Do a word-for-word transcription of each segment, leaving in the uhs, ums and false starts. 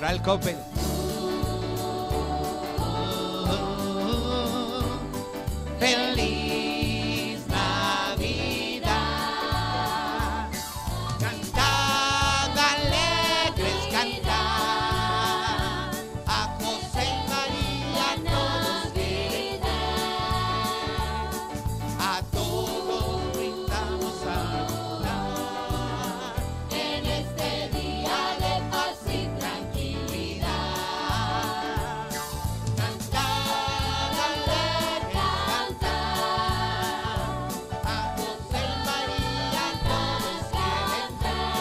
Coral Coppel. Feliz Navidad. Cantad alegres, cantad. A José y María todos gritar. A todos brindamos a en este día de paz y tranquilidad. Cantad alegres, cantad. A José y María todos quieren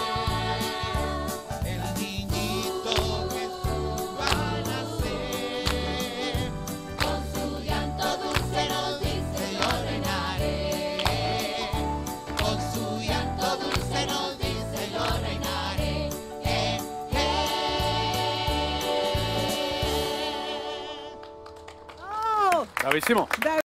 ver. El niñito Jesús va a nacer. Con su llanto dulce nos dice yo reinaré. Con su llanto dulce nos dice yo reinaré. Eh, eh. ¡Oh! Bravísimo.